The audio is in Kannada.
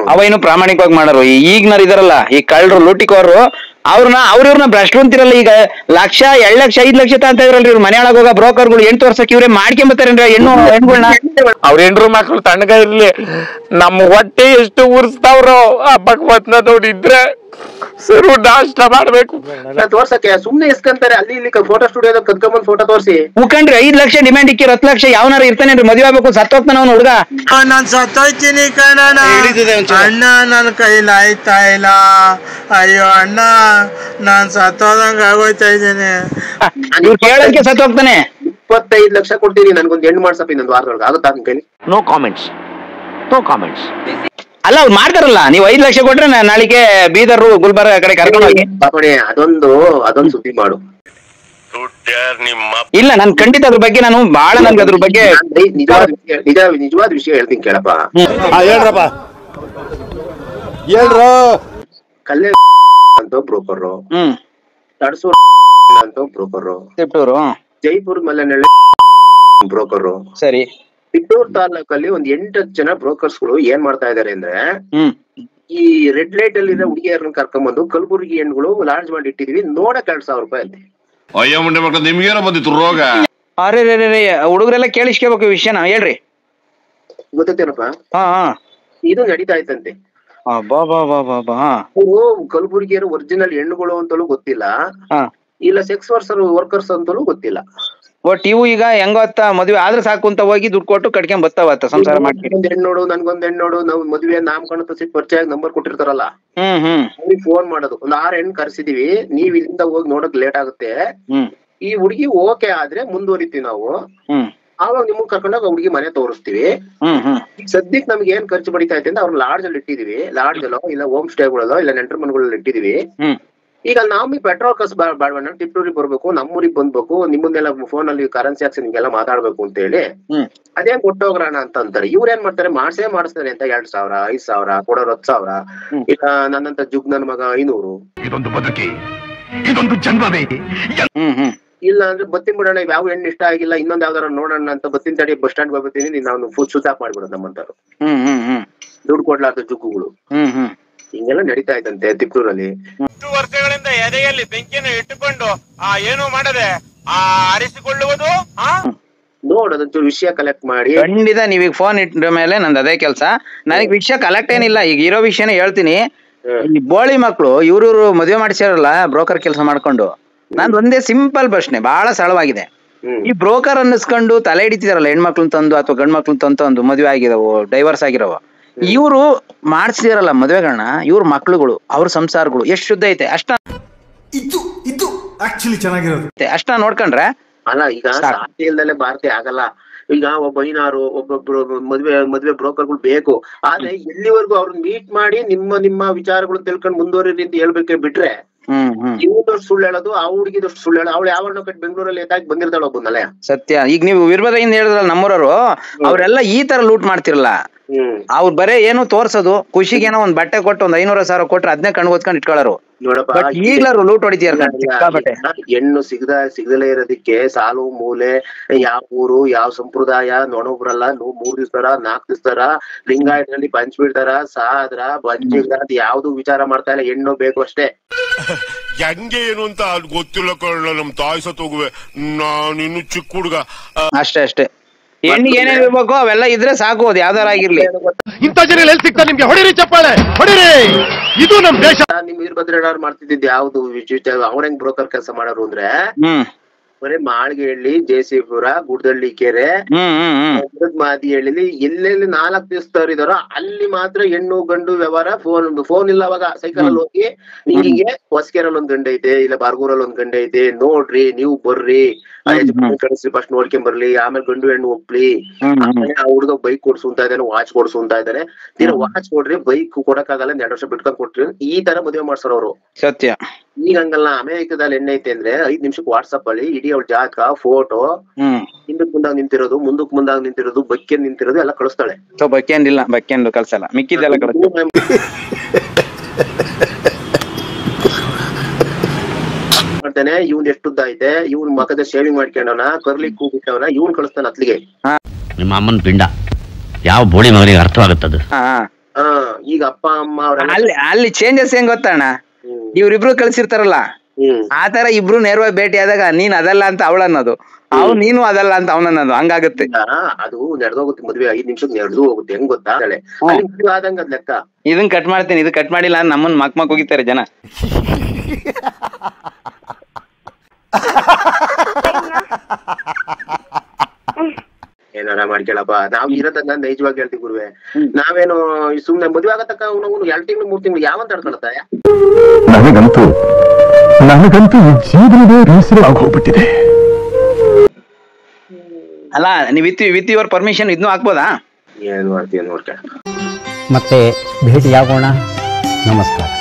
ಅವ ಇನ್ನು ಪ್ರಾಮಾಣಿಕವಾಗಿ ಮಾಡೋರು. ಈಗಿನವ್ರು ಇದಾರಲ್ಲ ಈ ಕಳ್ಳರು ಲೂಟಿಕೋರು ಅವ್ರನ್ನ ಭ್ರಷ್ಟ್ರು ಅಂತಿರಲ್ಲ. ಈಗ 1,00,000 2,00,000 5,00,000 ಅಂತ ಇದ್ರಲ್ರಿ ಇವ್ರು ಮನೆ ಒಳಗೋಗ ಬ್ರೋಕರ್ಗಳು 8 ವರ್ಷಕ್ಕೆ ಇವ್ರೆ ಮಾಡ್ಕೊಂಬತ್ತಾರೇನ್ರಿ ಹೆಣ್ಗಳ್ನ. ಅವ್ರ ಹೆಂಡ್ರು ಮಕ್ಳು ತಣ್ಣಗ ಇರ್ಲಿ, ನಮ್ ಹೊಟ್ಟೆ ಎಷ್ಟು ಉರ್ಸ್ತಾವ್ರೋ ಆ ಭಗವತ್ನ ನೋಡಿದ್ರೆ ಸರು ನಾಷ್ಟ ಮಾಡ್ಬೇಕು. ತೋರ್ಸಕ್ಕೆ ಸುಮ್ನೆ ಇಸ್ಕಂತಾರೆ ಅಲ್ಲಿ ಇಲ್ಲಿ ಫೋಟೋ ಸ್ಟುಡಿಯೋದ ಕದ್ಕೊಂಬಂದ್ ಫೋಟೋ ತೋರಿಸಿ ಮುಖಂಡ್ರಿ 5,00,000 ಡಿಮ್ಯಾಂಡ್ ಇಕ್ಕಿ 10,00,000 ಯಾವನಾರ ಇರ್ತಾನೇನ್ರಿ ಮದುವೆ ಆಗ್ಬೇಕು ಸತ್ತೋಗ್ತಾನ ಅವ್ನು ಹುಡುಗ. ನಾನ್ ಸತ್ತೋಯ್ತೀನಿ ಕಣಣ್ಣ ಅಣ್ಣ, ನನ್ ಕೈಲಿ ಆಯ್ತಾ ಇಲ್ಲ. ಅಯ್ಯೋ ಅಣ್ಣ, ನಾನ್ ಸತ್ತೋದಂಗ ಆಗೋಯ್ತಾ ಇದ್ದೇನೆ. ಇವ್ರು ಕೇಳಕ್ಕೆ ಸತ್ತೋಗ್ತಾನೆ. 25 ಲಕ್ಷ ಕೊಡ್ತೀನಿ ನನ್ಗೊಂದು ಹೆಣ್ಣು ಮಾಡ್ಸಪ್ಪ ಇನ್ನೊಂದು ವಾರದೊಳಗೆ ಆಗುತ್ತಾ ನಿನ್ ಕೈಲಿ? No comments. ಅಲ್ಲ ಅವ್ರು ಮಾಡ್ತಾರಲ್ಲ, ನೀವು 5 ಲಕ್ಷ ಕೊಟ್ರೆ ನಾಳೆಗೆ ಬೀದರ್ ಗುಲ್ಬರ್ಗ ಕಡೆ ಕರ್ಕೊಂಡು ಹೋಗಿ ಅದೊಂದು ಸುದ್ದಿ ಮಾಡು. ಇಲ್ಲ ನನ್ ಖಂಡಿತ ಅದ್ರ ಬಗ್ಗೆ ನಾನು ಬಹಳ ನನ್ಗೆ ಅದ್ರ ಬಗ್ಗೆ ನಿಜವಾದ ವಿಷಯ ಹೇಳ್ತೀನಿ ಕೇಳಪ್ಪ. ಹೇಳ್ರಪ್ಪ ಹೇಳ್ರು. ಕಲ್ಲೆ ಅಂತ ಬ್ರೋಕರ್, ತಡಸೂರ್ ಅಂತ ಬ್ರೋಕರ್, ತಿಪ್ಟೂರು ಜೈಪುರ್ ಮಲ್ಲನಹಳ್ಳಿ ಬ್ರೋಕರ್. ಸರಿ, ತಿಪ್ಟೂರ್ ತಾಲೂಕಲ್ಲಿ ಒಂದ್ 8 ಜನ ಬ್ರೋಕರ್ಸ್ ಗಳು ಏನ್ ಮಾಡ್ತಾ ಇದಾರೆ ಅಂದ್ರೆ, ಈ ರೆಡ್ ಲೈಟ್ ಅಲ್ಲಿ ಇರೋ ಹುಡುಗಿಯರನ್ನ ಕರ್ಕೊಂಡ್ಬಂದು ಕಲಬುರ್ಗಿ ಹೆಣ್ಗಳು ಲಾಡ್ಜ್ ಮಾಡಿ ಇಟ್ಟಿದೀವಿ ನೋಡಕ್ 2,000 ರೂಪಾಯಿ ಅಂತೆ. ಅಯ್ಯೋ ಮುಂಡೆ ಮಕ್ಕಳು ನಿಮ್ಗೇನೋ ಬಂದಿತ್ತು ರೋಗ. ಅರೆ ಹುಡುಗರೆಲ್ಲ ಕೇಳಿಸ್ಕೋಬೇಕು ವಿಷಯನ ಹೇಳ್ರಿ. ಗೊತ್ತೇನಪ್ಪ? ಇದು ನಡೀತಾ ಇತ್ತಂತೆ. ಕಲಬುರ್ಗಿಯರು ಒರಿಜಿನಲ್ ಹೆಣ್ಣುಗಳು ಅಂತಲೂ ಗೊತ್ತಿಲ್ಲ, ಇಲ್ಲ ಸೆಕ್ಸ್ ವರ್ಕರ್ಸ್ ಅಂತಲೂ ಗೊತ್ತಿಲ್ಲ. ಒಟ್ ಇವು ಈಗ ಹೆಂಗೊತ್ತ ಮದ್ವೆ ಆದ್ರೆ ಸಾಕು ಅಂತ ಹೋಗಿ ದುಡ್ಡು ಕೊಟ್ಟು ಕಟ್ಕೊಂಡ್ ಬರ್ತಾವತ್ತ ಸಂಸಾರ ಮಾಡಿ. ಹೆಣ್ಣೋಡು ನನ್ಗೊಂದ್ ಹೆಣ್ಣೋಡು, ನಾವು ಮದ್ವೆ ನಾಮಕರಣ ತಸಿ ಪರಿಚಯ ನಂಬರ್ ಕೊಟ್ಟಿರ್ತಾರಲ್ಲ, ಅವ್ರಿಗೆ ಫೋನ್ ಮಾಡೋದು. ಒಂದ್ 6 ಹೆಣ್ಣು ಕರ್ಸಿದೀವಿ, ನೀವ್ ಇಲ್ಲಿಂದ ಹೋಗಿ ನೋಡಕ್ ಲೇಟ್ ಆಗುತ್ತೆ, ಈ ಹುಡುಗಿ ಓಕೆ ಆದ್ರೆ ಮುಂದುವರಿತೀವಿ ನಾವು, ಆವಾಗ ನಿಮ್ಗೆ ಕರ್ಕೊಂಡೋಗ ಹುಡುಗಿ ಮನೆ ತೋರಿಸ್ತೀವಿ. ಸದ್ಯಕ್ ನಮ್ಗೆ ಏನ್ ಖರ್ಚು ಬಡಿತಾ ಐತೆ ಅಂತ ಅವ್ರ ಲಾಡ್ಜ್ ಅಲ್ಲಿ ಇಟ್ಟಿದೀವಿ, ಲಾಡ್ಜ್ ಅಲ್ಲೋ ಇಲ್ಲ ಹೋಮ್ ಸ್ಟೇಗಳಲ್ಲೋ ಇಲ್ಲ ನೆಂಟರ್ ಮನೆಗಳಲ್ಲಿ ಇಟ್ಟಿದೀವಿ. ಈಗ ನಾವು ಪೆಟ್ರೋಲ್ ಕಸ್ ಬಾಡ್ವಣ್ಣ ಟಿಪ್ಟೂರಿಗೆ ಬರ್ಬೇಕು, ನಮ್ಮೂರಿಗೆ ಬಂದ್ಬೇಕು, ನಿಮ್ಮನ್ನೆಲ್ಲ ಫೋನ್ ಅಲ್ಲಿ ಕರೆನ್ಸಿ ಹಾಕ್ಸಿ ನಿಮ್ಗೆಲ್ಲ ಮಾತಾಡ್ಬೇಕು ಅಂತ ಹೇಳಿ ಅದೇನ್ ಕೊಟ್ಟೋಗ್ರಣ ಅಂತ ಅಂತಾರೆ. ಇವ್ರ ಏನ್ ಮಾಡ್ತಾರೆ, ಮಾಡ್ಸ್ತಾರೆ ಅಂತ 2,000 5,000 ಕೊಡೋರು 10,000, ಈಗ ನನ್ನಂತ ಜುಗ್ ನನ್ ಮಗ 500. ಇದೊಂದು ಬದುಕಿ, ಇದೊಂದು ಜನ್ಮವೇ. ಇಲ್ಲ ಅಂದ್ರೆ ಬತ್ತಿನ ಬಿಡೋಣ, ಯಾವ ಹೆಣ್ಣು ಇಷ್ಟ ಆಗಿಲ್ಲ, ಇನ್ನೊಂದ್ ಯಾವ್ದಾರ ನೋಡೋಣ ಅಂತ ಬತ್ತಿನ ತಡಿ ಬಸ್ ಸ್ಟ್ಯಾಂಡ್ ಬರ್ತೀನಿ, ನಾನು ಫುಲ್ ಸುತ್ತಾಕ್ ಮಾಡ್ಬಿಡೋದು ನಮ್ಮಂತಾರು ದುಡ್ಡು ಕೊಡ್ಲಾರ್ದ ಜುಗ್ಗುಗಳು. ಹಿಂಗೆಲ್ಲ ನಡೀತಾ ಇತ್ತಂತೆ ತಿಪ್ಟೂರಲ್ಲಿ. 2 ವರ್ಷಗಳಿಂದ ಎದೆಯಲ್ಲಿ ಬೆಂಕಿಯನ್ನು ಇಟ್ಟುಕೊಂಡು ಏನು ಮಾಡದೆ ಆರಿಸಿಕೊಳ್ಳುವುದು. ನೋಡೋದಂತ ವಿಷಯ ಕಲೆಕ್ಟ್ ಮಾಡಿ ಖಂಡಿತ ನೀವೀಗ ಫೋನ್ ಇಟ್ಟ ಮೇಲೆ ನಂದು ಅದೇ ಕೆಲಸ. ನನಗೆ ವಿಷಯ ಕಲೆಕ್ಟ್ ಏನಿಲ್ಲ, ಈಗ ಇರೋ ವಿಷಯನೇ ಹೇಳ್ತೀನಿ. ಈ ಬೋಳಿ ಮಕ್ಳು ಇವ್ರು ಮದುವೆ ಮಾಡಿಸ್ಯಾರಲ್ಲ ಬ್ರೋಕರ್ ಕೆಲಸ ಮಾಡ್ಕೊಂಡು, ನಂದು ಒಂದೇ ಸಿಂಪಲ್ ಪ್ರಶ್ನೆ, ಬಹಳ ಸರಳವಾಗಿದೆ. ಈ ಬ್ರೋಕರ್ ಅನ್ನಿಸ್ಕೊಂಡು ತಲೆ ಹಿಡಿತಿದಾರಲ್ಲ ಹೆಣ್ಮಕ್ಳನ್ನ ತಂದು ಅಥವಾ ಗಂಡ್ ಮಕ್ಳನ್ನ ತಂದು ಮದುವೆ ಆಗಿದಾವು, ಡೈವರ್ಸ್ ಆಗಿರವ, ಇವ್ರು ಮಾಡ್ಸಿದಾರಲ್ಲ ಮದ್ವೆಗಳನ್ನ, ಇವ್ರ ಮಕ್ಳುಗಳು ಅವ್ರ ಸಂಸಾರಗಳು ಎಷ್ಟು ಶುದ್ಧ ಐತೆ ಅಷ್ಟ ಅಷ್ಟ ನೋಡ್ಕೊಂಡ್ರೆ ಅಲ್ಲ. ಈಗ ಸಾಧ್ಯ ಇಲ್ದಲೆ ಭಾರತೀಯ ಆಗಲ್ಲ. ಈಗ ಒಬ್ಬ ಐನಾರು ಒಬ್ಬೊಬ್ರು ಮದ್ವೆ ಬ್ರೋಕರ್ಗಳು ಬೇಕು, ಆದ್ರೆ ಎಲ್ಲಿವರೆಗೂ ಅವ್ರನ್ನ ಮೀಟ್ ಮಾಡಿ ನಿಮ್ಮ ವಿಚಾರಗಳು ತಿಳ್ಕೊಂಡು ಮುಂದುವರಿ ಅಂತ ಹೇಳ್ಬೇಕೆ ಬಿಟ್ರೆ, ಇವನಷ್ಟು ಸುಳ್ಳು ಹೇಳೋದು, ಆ ಹುಡುಗಿದಷ್ಟು ಸುಳ್ಳು ಹೇಳೋದು. ಅವಳು ಯಾವಣ್ಣ ಕಟ್ ಬೆಂಗಳೂರಲ್ಲಿ ಎತ್ತಾಗಿ ಬಂದಿರ್ತಾಳ ಒಬ್ಬನಲ್ಲ. ಸತ್ಯ. ಈಗ ನೀವು ವೀರಭದ್ರಯಿಂದ ಹೇಳಿದ್ರಲ್ಲ ನಮ್ಮೂರವರು, ಅವ್ರೆಲ್ಲ ಈ ತರ ಲೂಟ್ ಮಾಡ್ತಿರಲ್ಲ. ಅವ್ರು ಬರೇ ಏನು ತೋರ್ಸೋದು, ಖುಷಿಗೆ ಏನೋ ಒಂದ್ ಬಟ್ಟೆ ಕೊಟ್ಟು 500,000 ಕೊಟ್ರೆ ಅದನ್ನೇ ಕಣ್ಗೋದ್ಕೊಂಡ್ ಇಟ್ಕೊಳ್ಳೋರು. ನೋಡಪ್ಪ, ಈಗ್ಲಾರು ಲೂಟ್ ಹೊಡಿತೀರ. ಹೆಣ್ಣು ಸಿಗದಲೇ ಇರೋದಕ್ಕೆ ಸಾಲು ಮೂಲೆ, ಯಾವ ಊರು ಯಾವ ಸಂಪ್ರದಾಯ ನೊಣೊಬ್ರಲ್ಲ, 3 ದಿವ್ಸರ 4 ದಿವ್ಸರ ಲಿಂಗಾಯತನಲ್ಲಿ ಪಂಚ್ ಬಿಡ್ತಾರ, ಸಾದ್ರ ಬಂಜಿಗ ಯಾವ್ದು ವಿಚಾರ ಮಾಡ್ತಾ ಇಲ್ಲ, ಹೆಣ್ಣು ಬೇಕು ಅಷ್ಟೇ. ಹೆಂಗೆ ಏನು ಅಂತ ಗೊತ್ತಿಲ್ಲ ಕಳ್ಳ, ನಮ್ ತಾಯಿ ಸತ್ತೋಗುವೆ, ನಾನಿನ್ನು ಚಿಕ್ಕ ಹುಡುಗ. ಅಷ್ಟೇ. ಹೆಣ್ಣಿಗೆ ಏನೇನ್ ಇರ್ಬೇಕು ಅವೆಲ್ಲ ಇದ್ರೆ ಸಾಕು, ಅದು ಯಾವ್ದಾರ ಆಗಿರ್ಲಿ. ಇಂಥ ಜನ ಎಲ್ಲಿ ಸಿಗ್ತಾರೆ ನಿಮ್ಗೆ? ಹೊಡಿರಿ ಚಪ್ಪಾಳೆ, ಹೊಡಿರಿ. ಇದು ನಮ್ ದೇಶ. ನಿಮ್ ವೀರಭದ್ರಯ್ಯನವ್ರು ಮಾಡ್ತಿದ್ದಿದ್ದು ಯಾವ್ದು ಅವ್ರ ಹೆಂಗ್ ಬ್ರೋಕರ್ ಕೆಲಸ ಮಾಡೋರು ಅಂದ್ರೆ, ಬರೀ ಮಾಳ್ಗೆಹಳ್ಳಿ, ಜೇಸಿಪುರ, ಗುಡ್ದಳ್ಳಿ ಕೆರೆ, ಮಾದಿಹಳ್ಳಿ, ಎಲ್ಲೆಲ್ಲಿ 4 ದಿವಸದವ್ರು ಇದಾರೋ ಅಲ್ಲಿ ಮಾತ್ರ ಹೆಣ್ಣು ಗಂಡು ವ್ಯವಹಾರ. ಫೋನ್ ಇಲ್ಲ ಅವಾಗ. ಸೈಕಲ್ ಅಲ್ಲಿ ಹೋಗಿ ನಿಂಗೆ ಹೊಸಕೆರಲ್ಲಿ ಒಂದ್ ಗಂಡೆ ಐತೆ, ಇಲ್ಲ ಬಾರ್ಗೂರಲ್ಲಿ ಒಂದ್ ಗಂಡೆ ಐತೆ, ನೋಡ್ರಿ ನೀವು ಬರ್ರಿ, ಕಳಿಸ್ರಿ, ಫಸ್ಟ್ ನೋಡ್ಕೊಂಡ್ ಬರ್ಲಿ, ಆಮೇಲೆ ಗಂಡು ಹೆಣ್ಣು ಒಪ್ಲಿ, ಆಮೇಲೆ ಆ ಹುಡುಗ ಬೈಕ್ ಕೊಡ್ಸು ಅಂತ ಇದ್ದಾನೆ, ವಾಚ್ ಕೊಡ್ಸು ಅಂತ ಇದ್ದಾನೆ. ವಾಚ್ ಕೊಡ್ರಿ, ಬೈಕ್ ಕೊಡಕ್ಕಾಗಲ್ಲ, 2 ವರ್ಷ ಬಿಟ್ಕೊಂಡ್ ಕೊಟ್ರಿ, ಈ ತರ ಮದುವೆ ಮಾಡ್ಸಾರ ಅವ್ರು. ಸತ್ಯ. ಈಗ ಹಂಗಲ್ಲ. ಅಮೆರಿಕದಲ್ಲಿ ಹೆಣ್ಣೈತೆ ಅಂದ್ರೆ 5 ನಿಮಿಷಕ್ಕೆ ವಾಟ್ಸಪ್ ಅಲ್ಲಿ ಇಡೀ ಅವ್ಳ ಜಾತಕ, ಫೋಟೋ, ಹಿಂದಕ್ ಮುಂದಾಗ ನಿಂತಿರೋದು, ಮುಂದಕ್ ಮುಂದಾಗ ನಿಂತಿರೋದು, ಬಕ್ಕಿ ನಿಂತಿರೋದು ಎಲ್ಲ ಕಳಿಸ್ತಾಳೆ. ಬಕ್ಕಿಂದಿಲ್ಲ, ಬಕ್ಕಿಂದು ಕಳ್ಸಲ್ಲ, ಮಿಕ್ಕಿದ್ದೆಲ್ಲ ಮಾಡ್ತಾನೆ. ಇವ್ನ್ ಎಷ್ಟು ಉದ್ದ ಐತೆ, ಇವ್ನ್ ಮಕದ ಶೇವಿಂಗ್ ಮಾಡ್ಕೊಂಡವನ, ಕರ್ಲಿ ಕೂಗಿಟ್ಟವನ, ಇವ್ನ್ ಕಳಿಸ್ತಾನ ಅತ್ಲಿಗೆ. ನಿಮ್ಮ ಅಮ್ಮನ ಪಿಂಡ ಯಾವ ಬೋಳಿ ಮಗನಿಗೆ ಅರ್ಥವಾಗುತ್ತದು. ಈಗ ಅಪ್ಪ ಅಮ್ಮ ಅವ್ರೆಲ್ಲ ಅಲ್ಲಿ ಚೇಂಜಸ್ ಹೆಂಗ್ ಗೊತ್ತಣ್ಣ, ಇವ್ರಿಬ್ರು ಕಳ್ಸಿರ್ತಾರಲ್ಲ ಆತರ ಇಬ್ರು ನೇರವಾಗಿ ಭೇಟಿ ಆದಾಗ ನೀನ್ ಅದಲ್ಲ ಅಂತ ಅವಳ ಅನ್ನೋದು, ನೀನು ಅದಲ್ಲ ಅಂತ ಅವನನ್ನೋದು, ಹಂಗಾಗುತ್ತೆ. ಅದು ನಡೆದೋಗುತ್ತೆ ಮದ್ವೆ 5 ನಿಮಿಷಕ್ಕೆ ನಡೆದು ಹೋಗುತ್ತೆ. ಹೆಂಗ್ ಗೊತ್ತಾ ಆದಂಗ ಅದ್ ಲೆಕ್ಕ. ಇದನ್ ಕಟ್ ಮಾಡ್ತೀನಿ, ಇದು ಕಟ್ ಮಾಡಿಲ್ಲ ನಮ್ಮನ್ ಮಕ್ ಹೋಗಿತಾರೆ ಜನ. ಏನಾರ ಮಾಡ್ಕೊಳಪ್ಪ, ನಾವ್ ಇರತಕ್ಕ ನೈಜವಾಗಿ ಹೇಳ್ತೀವಿ ಗುರುವೆ. ನಾವೇನು ಸುಮ್ನೆ ಮದ್ವೆ ಆಗತಕ್ಕ 2 ತಿಂಗಳು 3 ತಿಂಗಳು ಯಾವಂತ ಆಡ್ಕೊಳತ್ತ. ನನಗಂತೂ ಜೀವನವೇ ಬೇಸರವಾಗಿ ಹೋಗ್ಬಿಟ್ಟಿದೆ. ಅಲ್ಲ ನೀವ್ ವಿತ್ ಯುವರ್ ಪರ್ಮಿಷನ್ ಇದನ್ನು ಹಾಕ್ಬೋದಾ? ಏನ್ ಮಾಡ್ತೀಯ ನೋಡ್ಕ. ಮತ್ತೆ ಭೇಟಿಯಾಗೋಣ. ನಮಸ್ಕಾರ.